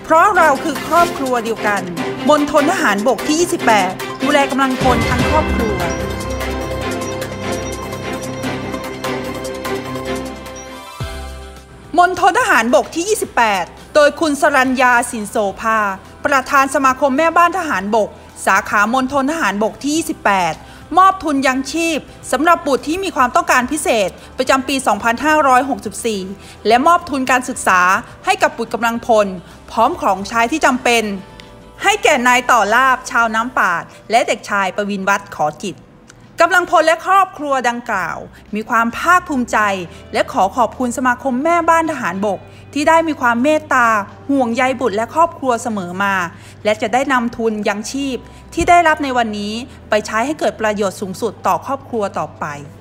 ราะเราคือครอบครัวเดียวกันมณฑลทหารบกที่ 28 ดูแลกำลังพลทั้งครอบครัวมณฑลทหารบกที่ 28 โดยคุณสรัญญา สินโสภาประธานสมาคมแม่บ้านทหารบกสาขามณฑลทหารบกที่ 28 มอบทุนยังชีพสำหรับบุตรที่มีความต้องการพิเศษประจำปี 2564 และมอบทุนการศึกษาให้กับบุตรกำลังพลพร้อมของใช้ที่จำเป็นให้แก่นายต่อลาภชาวน้ำปาดและเด็กชายประวินวัฒน์ขอจิตกำลังพลและครอบครัวดังกล่าวมีความภาคภูมิใจและขอขอบคุณสมาคมแม่บ้านทหารบกที่ได้มีความเมตตาห่วงใยบุตรและครอบครัวเสมอมาและจะได้นำทุนยังชีพที่ได้รับในวันนี้ไปใช้ให้เกิดประโยชน์สูงสุดต่อครอบครัวต่อไป